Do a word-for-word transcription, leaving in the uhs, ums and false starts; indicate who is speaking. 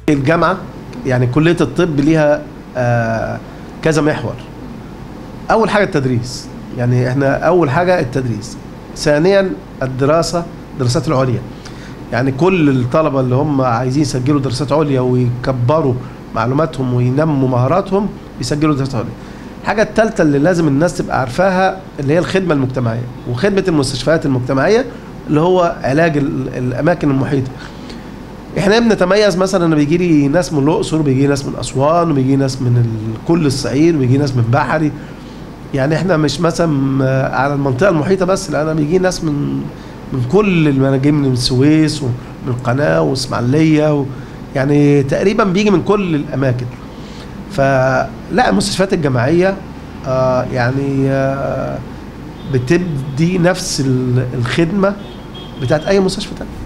Speaker 1: الجامعه يعني كليه الطب ليها آه كذا محور. اول حاجه التدريس، يعني احنا اول حاجه التدريس. ثانيا الدراسه، الدراسات العليا، يعني كل الطلبه اللي هم عايزين يسجلوا دراسات عليا ويكبروا معلوماتهم وينموا مهاراتهم بيسجلوا دراسات عليا. الحاجه الثالثه اللي لازم الناس تبقى عارفاها اللي هي الخدمه المجتمعيه وخدمه المستشفيات المجتمعيه اللي هو علاج الاماكن المحيطه. احنا بنتميز مثلا ان بيجي لي ناس من الاقصر، بيجي ناس من اسوان، وبيجي ناس من كل الصعيد، وبيجي ناس من بحري. يعني احنا مش مثلا على المنطقه المحيطه بس، لا، انا بيجي ناس من من كل المناجم، من السويس ومن القناه واسماعيليه و يعني تقريبا بيجي من كل الاماكن. فلا المستشفيات الجامعيه آه يعني آه بتدي نفس الخدمه بتاعت اي مستشفى تاني.